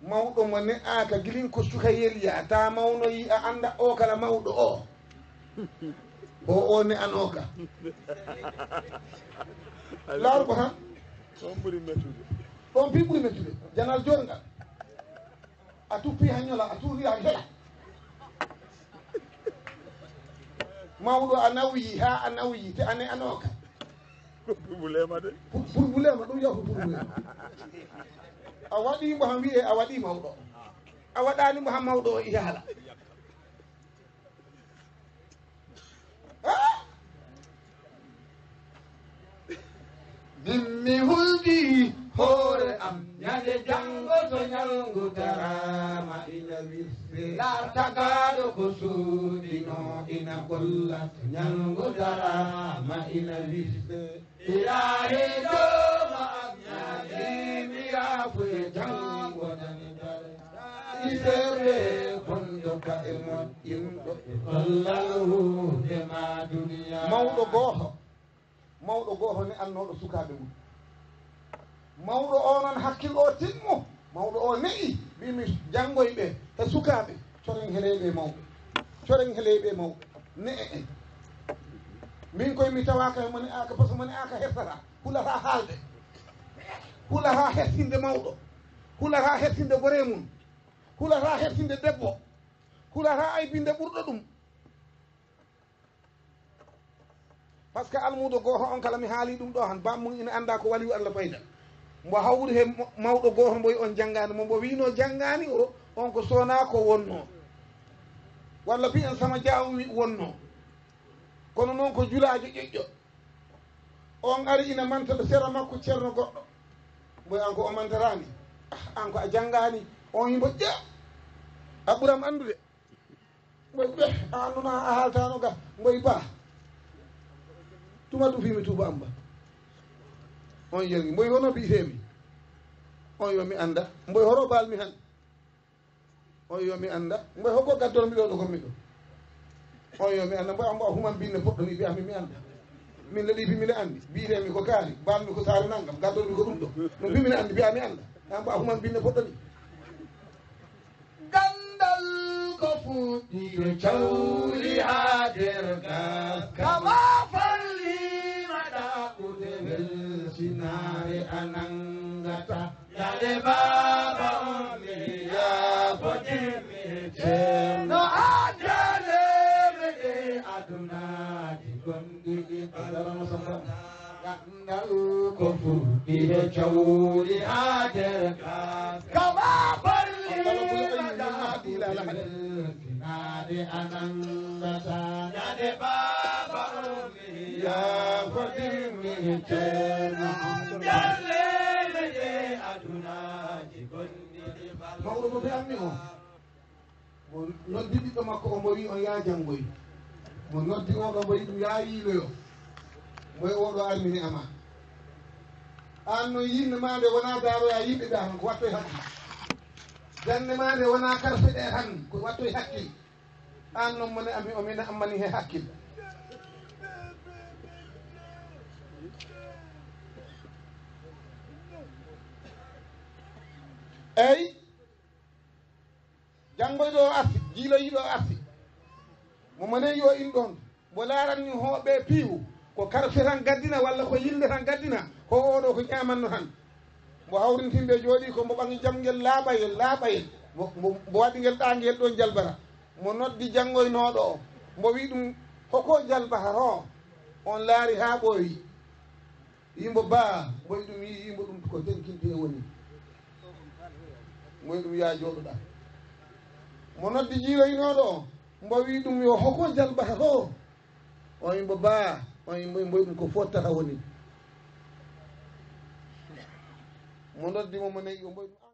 mawɗo mo ne'aka gilin ko suka yeliya ta mawno yi a anda o kala mawɗo o ne anoka laaru ko tan ɗon pi ɓuuri mettude janal jorngal a tuppi ha ñola a tuuri ha heɗa mawɗo a nawoyi ha a nawoyi te ane anoka Pulbulema de. Pulbulema ɗum yahu pulbulema a waɗimo han wiye a waɗi mawɗo a waɗanimo han mawɗo o yaala dimmi hulɗi hoore am ñande janngo to ñalngu darama ina wirse lartagaɗo ko suudino ina golla to ñalngu darama ina wirse irahe doma am ñaadimira fuye janngo nani dare iserre kondoka e moƴƴinɗo e gollal hunde ma duniya mawɗo goto ne annoɗo sukaɓe mum mawɗo o noon hakkille o timmo mawɗo o ne'i mbimi janngoyɓe e sukaɓe coren heleɓe mawɓe ne'e en min koye mi tawaka mo ne'aka par ce que mo ne'aka hersata hulata haalde hulata hersinde mawɗo hulata hersinde gore mum hulata hersinde debbo hulata aybinde ɓurɗo ɗum par ce que almudo goto on kala mi haali ɗum ɗo han bammum ina anda ko waliyu Allah bayda mbo hawri he mawɗo goto mboyi on janggani mo mbo wino janggani o on ko sona ko wonno walla bi en sama jawmi wonno kono noon ko julajo ƴoƴƴo on ari ina mantaɗo sera makko ceerno goɗɗo mboy an ko o mantarani an ko a janggani on yimbo ƴa a ɓuuram andude mboy ɓe a anduna a haaltano ga mboy ba tuma ɗum fimi tuba amba on yelgi mboy hono mbiyetemi on yomi anda mboy horo balmi han on yomi anda mboy hokko gaddormi ɗo ɗo kommi ɗo on yomi anda mboy ambo a human binne poɗɗo mi mbiyami mi anda min leɗifi mine andi mbiyetemi ko kaari balmi ko saare naggam gaddormi ko ɗum ɗo ɗum fi mine andi mbiyami anda ambo a human binne poɗɗo ni gandal ko fuɗɗi cawli ha der gas kama sinare anangata yale baba onli ya bojimi no ajale me aduna di gondi alama samba gandal ko furdi e chawli ader kama barli sinare anangata yale baba onli ya bojimi mawɗo mo beyanmi o mo noddi ɓiɗɗo makko o mbo wi on ya janngoy mo noddi oɗo mbo yi ɗum ya yiiloyo mboy oɗo armini ama an no yimɓe ma nde wona daroya yimɓe ɓe han ko wattoye hakkil jande ma nde wona karfe ɗe han ko wattoye hakkil an noon mone ami o mina ammani he hakkil eyyi janngoyɗo o arti jiiloyiɗo o arti mo mane yo in ɗon mo laaranni hooɓe piiwu ko karfe tan gaddina walla ko yilde tan gaddina ko oɗo ko ñamanno tan mo hawrintimɓe jooɗi ko mo ɓangi jamngel laaɓayel mo waɗi ngel ɗangel ɗon jalbara mo noddi janngoynoɗo o mo wi ɗum hoko jalbata to on laari ha ɓooyi yimbo ba mboy ɗum yi yimbo ɗum ko tenkinte woni moy ɗum ya jooɗoɗa mo noddi jiiloynoɗo o mbo wi ɗum yo hoko jalbata to on yimbo ba on yimbo mboy ɗum ko fottata woni mo noddimo mo nayi o mboy ɗum